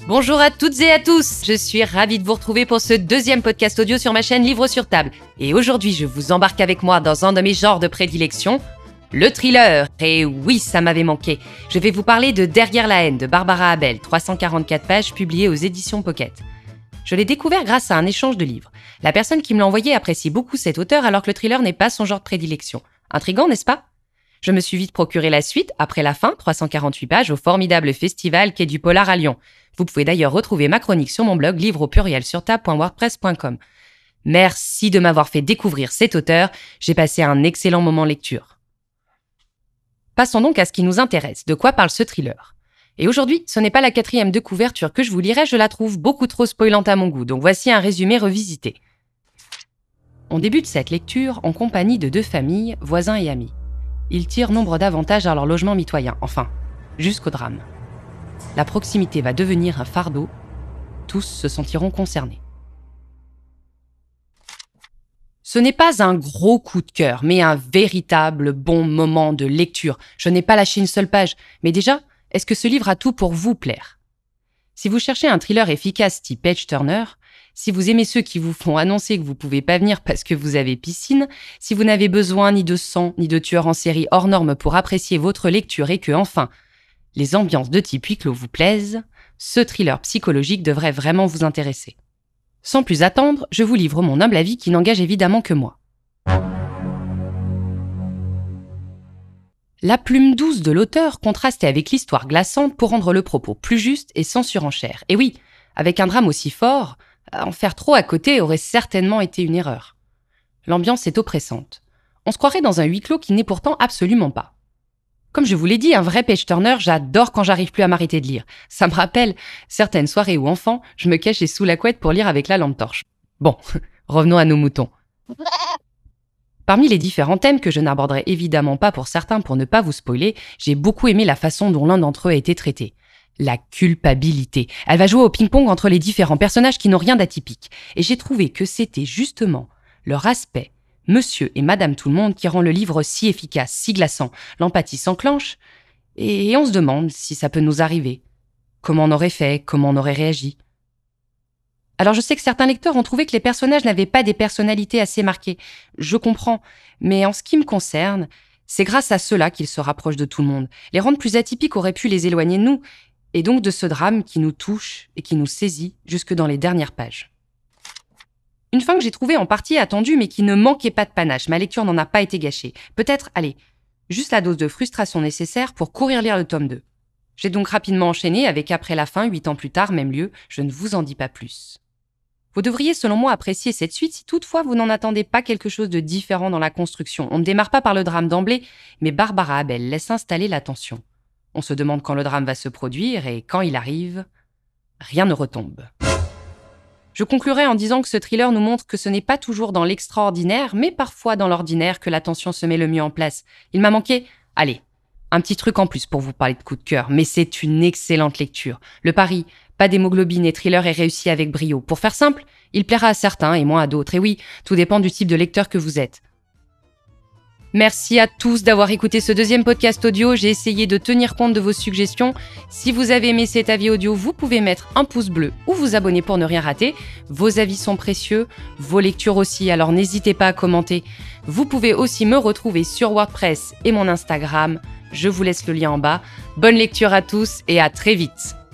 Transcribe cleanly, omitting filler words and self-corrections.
Bonjour à toutes et à tous, je suis ravie de vous retrouver pour ce deuxième podcast audio sur ma chaîne Livres sur table. Et aujourd'hui, je vous embarque avec moi dans un de mes genres de prédilection, le thriller. Et oui, ça m'avait manqué. Je vais vous parler de Derrière la haine de Barbara Abel, 344 pages publiées aux éditions Pocket. Je l'ai découvert grâce à un échange de livres. La personne qui me l'a envoyé apprécie beaucoup cet auteur alors que le thriller n'est pas son genre de prédilection. Intriguant, n'est-ce pas ? Je me suis vite procuré la suite, après la fin, 348 pages, au formidable festival Quai du Polar à Lyon. Vous pouvez d'ailleurs retrouver ma chronique sur mon blog livre-au-pluriel-sur-table.wordpress.com. Merci de m'avoir fait découvrir cet auteur, j'ai passé un excellent moment lecture. Passons donc à ce qui nous intéresse, de quoi parle ce thriller. Et aujourd'hui, ce n'est pas la 4e de couverture que je vous lirai, je la trouve beaucoup trop spoilante à mon goût, donc voici un résumé revisité. On débute cette lecture en compagnie de 2 familles, voisins et amis. Ils tirent nombre d'avantages à leur logement mitoyen, enfin, jusqu'au drame. La proximité va devenir un fardeau, tous se sentiront concernés. Ce n'est pas un gros coup de cœur, mais un véritable bon moment de lecture. Je n'ai pas lâché une seule page, mais déjà, est-ce que ce livre a tout pour vous plaire ? Si vous cherchez un thriller efficace type page-turner, si vous aimez ceux qui vous font annoncer que vous pouvez pas venir parce que vous avez piscine, si vous n'avez besoin ni de sang ni de tueurs en série hors normes pour apprécier votre lecture et que, enfin, les ambiances de type huis clos vous plaisent, ce thriller psychologique devrait vraiment vous intéresser. Sans plus attendre, je vous livre mon humble avis qui n'engage évidemment que moi. La plume douce de l'auteur contrastait avec l'histoire glaçante pour rendre le propos plus juste et sans surenchère. Et oui, avec un drame aussi fort, en faire trop à côté aurait certainement été une erreur. L'ambiance est oppressante. On se croirait dans un huis clos qui n'est pourtant absolument pas. Comme je vous l'ai dit, un vrai page-turner, j'adore quand j'arrive plus à m'arrêter de lire. Ça me rappelle certaines soirées où enfant, je me cachais sous la couette pour lire avec la lampe torche. Bon, revenons à nos moutons. Parmi les différents thèmes que je n'aborderai évidemment pas pour certains pour ne pas vous spoiler, j'ai beaucoup aimé la façon dont l'un d'entre eux a été traité. La culpabilité. Elle va jouer au ping-pong entre les différents personnages qui n'ont rien d'atypique. Et j'ai trouvé que c'était justement leur aspect, Monsieur et Madame Tout-le-Monde, qui rend le livre si efficace, si glaçant. L'empathie s'enclenche et on se demande si ça peut nous arriver. Comment on aurait fait, comment on aurait réagi. Alors je sais que certains lecteurs ont trouvé que les personnages n'avaient pas des personnalités assez marquées. Je comprends, mais en ce qui me concerne, c'est grâce à cela qu'ils se rapprochent de tout le monde. Les rendre plus atypiques aurait pu les éloigner de nous, et donc de ce drame qui nous touche et qui nous saisit jusque dans les dernières pages. Une fin que j'ai trouvée en partie attendue, mais qui ne manquait pas de panache. Ma lecture n'en a pas été gâchée. Peut-être, allez, juste la dose de frustration nécessaire pour courir lire le tome 2. J'ai donc rapidement enchaîné avec après la fin, 8 ans plus tard, même lieu, je ne vous en dis pas plus. Vous devriez selon moi apprécier cette suite si toutefois vous n'en attendez pas quelque chose de différent dans la construction. On ne démarre pas par le drame d'emblée, mais Barbara Abel laisse installer la tension. On se demande quand le drame va se produire et quand il arrive, rien ne retombe. Je conclurai en disant que ce thriller nous montre que ce n'est pas toujours dans l'extraordinaire, mais parfois dans l'ordinaire que la tension se met le mieux en place. Il m'a manqué, allez, un petit truc en plus pour vous parler de coup de cœur, mais c'est une excellente lecture. Le pari, pas d'hémoglobine et thriller est réussi avec brio. Pour faire simple, il plaira à certains et moins à d'autres. Et oui, tout dépend du type de lecteur que vous êtes. Merci à tous d'avoir écouté ce deuxième podcast audio. J'ai essayé de tenir compte de vos suggestions. Si vous avez aimé cet avis audio, vous pouvez mettre un pouce bleu ou vous abonner pour ne rien rater. Vos avis sont précieux, vos lectures aussi, alors n'hésitez pas à commenter. Vous pouvez aussi me retrouver sur WordPress et mon Instagram. Je vous laisse le lien en bas. Bonne lecture à tous et à très vite.